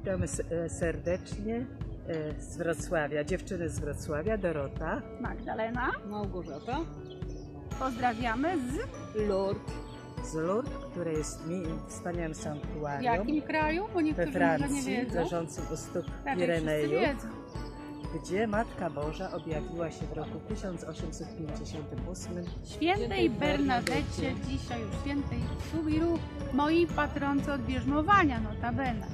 Witamy serdecznie z Wrocławia. Dziewczyny z Wrocławia, Dorota, Magdalena, Małgorzata. Pozdrawiamy z Lourdes. z Lourdes, które jest wspaniałym w sanktuarium jakim kraju? Bo we niektórzy może nie Francji, wiedzą. leżącym u stóp Raczej wszyscy Pirenejów, wiedzą. gdzie Matka Boża objawiła się w roku 1858. Świętej Bernadecie, dzisiaj już świętej Subiru, mojej patronce od bierzmowania, notabene.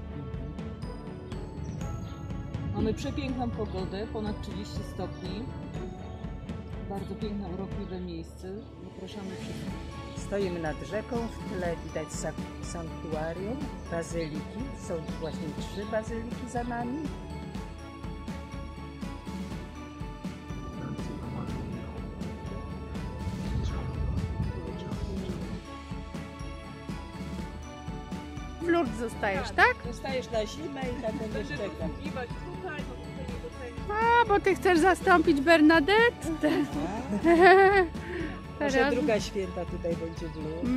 Mamy przepiękną pogodę, ponad 30 stopni. Bardzo piękne, urokliwe miejsce. Zapraszamy wszystkich. Stoimy nad rzeką, w tyle widać sanktuarium, bazyliki. Są właśnie 3 bazyliki za nami. W Lourdes zostajesz, tak? Zostajesz na zimę i tak będziesz czekać. A, bo ty chcesz zastąpić Bernadette. Może druga święta tutaj będzie w Lourdes.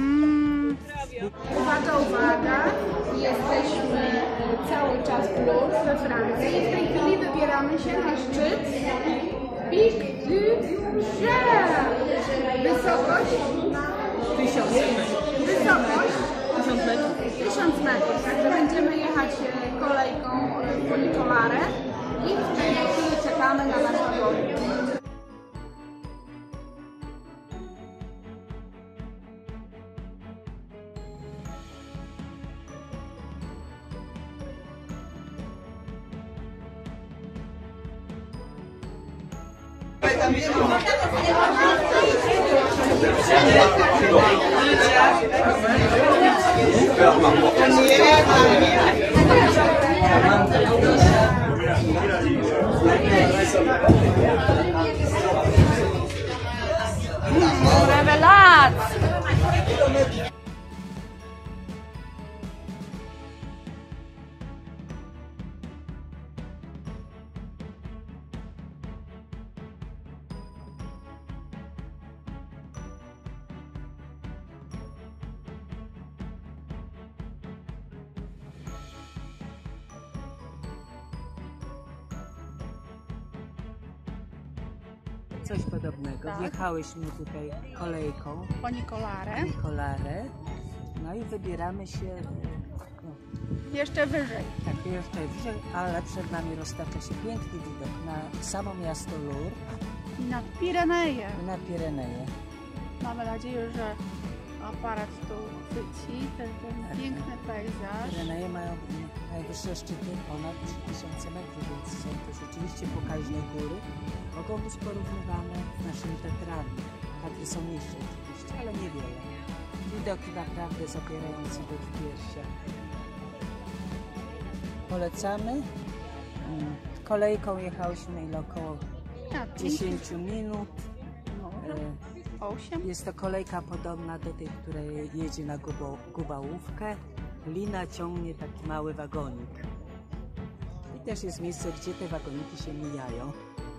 Uwaga, uwaga! Jesteśmy cały czas w Lourdes we Francji. W tej chwili wybieramy się na szczyt Pic du Gers. Wysokość? 1000 metrów. Wysokość? 1000 metrów. 1000 metrów. Także będziemy jechać kolejką funikulare i w tej chwili czekamy na nasz wagon. Rewelacja! Coś podobnego. Tak. Wjechałyśmy tutaj kolejką Funikulare. no i wybieramy się Jeszcze wyżej. tak jeszcze wyżej, ale przed nami roztacza się piękny widok na samo miasto Lourdes I nad Pireneje. i na Pireneje. Mamy nadzieję, że aparat tu chwyci ten piękny pejzaż. Pireneje mają najwyższe szczyty ponad 3000 metrów, więc są to rzeczywiście pokaźne góry. Mogą być porównywane z naszymi Tatrami. Tatry są niższe oczywiście, ale niewiele. Widoki naprawdę zapierające do w piersiach. Polecamy. Kolejką jechałyśmy ile około 10 minut. 8. Jest to kolejka podobna do tej, która jedzie na Gubałówkę. Lina ciągnie taki mały wagonik. I też jest miejsce, gdzie te wagoniki się mijają.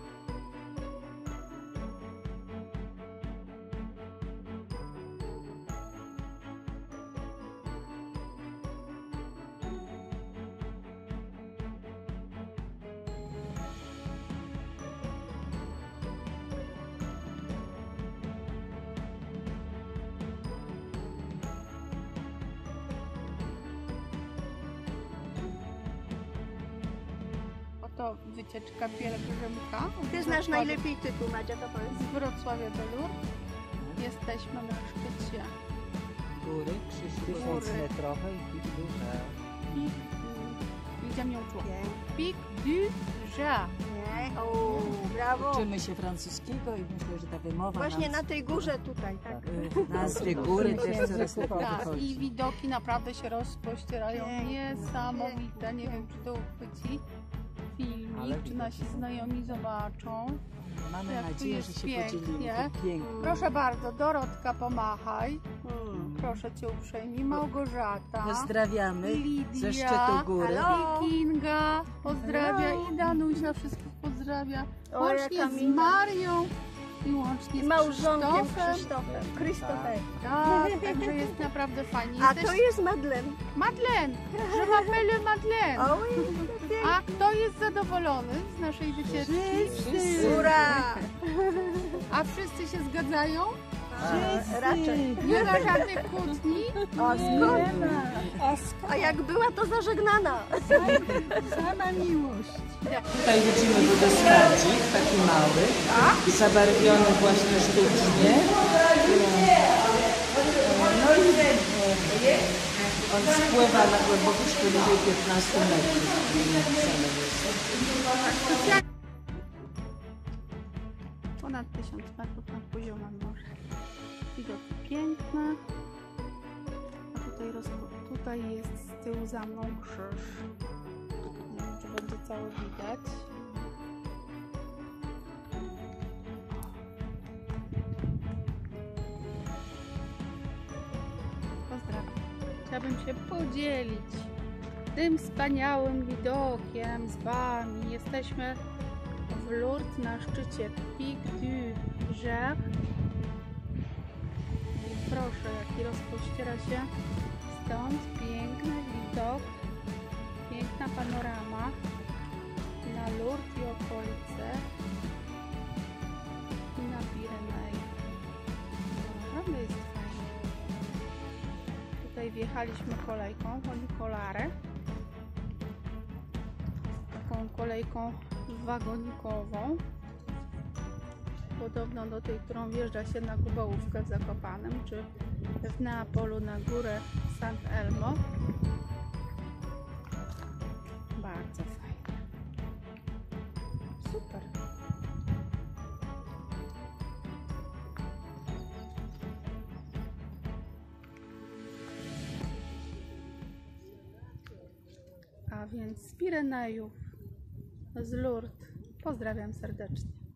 Oto wycieczka pielgrzymka. Ty znasz najlepiej tytuł, Madzia, to powiedz. Z Wrocławia do Lourdes. Jesteśmy na szczycie Góry, krzyż 1000-metrowe i duże. Widziałam ją czuła. Pic du Gers. Nie, o, brawo. Uczymy się francuskiego i myślę, że ta wymowa Właśnie nam na tej górze tutaj, tak. nazwy góry też coraz lepiej Tak, i wychodzi. widoki naprawdę się rozpościerają. Niesamowite. Nie wiem, czy to uchwyci Ale filmik, czy nasi znajomi zobaczą. Mamy jak tu nadzieję, że jest się podzielimy. pięknie. To pięknie. Proszę bardzo, Dorotka, pomachaj. Proszę Cię uprzejmie. Małgorzata. Pozdrawiamy Lidia, ze szczytu góry. Halo. I Kinga pozdrawia i Danusia wszystkich pozdrawia. O, Łącznie jaka z miła. Marią i łącznie z Małżonkiem Krzysztofem. Krzysztofem. Tak, także jest naprawdę fajnie. A to jest Madeleine. Madeleine! Je m'appelle Madeleine! Madeleine. Oj, A kto jest zadowolony z naszej wycieczki? ura! A wszyscy się zgadzają? Raczej. Nie ma żadnych kłótni? A skąd? A jak była, to zażegnana. Sama miłość. Tutaj widzimy wodospadzik, taki mały, zabarwiony właśnie sztucznie. No i on spływa na głębokość poniżej 15 metrów. Ponad 1000 metrów nad poziomem morza. Widoki piękne. A tutaj jest z tyłu za mną krzyż. Nie wiem, czy będzie cały widać. Pozdrawiam. Chciałabym się podzielić tym wspaniałym widokiem z Wami. Jesteśmy w Lourdes na szczycie Pic du Gers. I proszę, jaki rozpościera się stąd piękny widok, piękna panorama na Lourdes i okolice i na Pireneje. Naprawdę jest fajnie. Tutaj wjechaliśmy kolejką funikulare, taką kolejką wagonikową, podobno do tej, którą wjeżdża się na Kubołówkę w Zakopanem, czy w Neapolu na górę Sant Elmo. Bardzo fajnie. Super. A więc z Pirenejów, z Lourdes pozdrawiam serdecznie.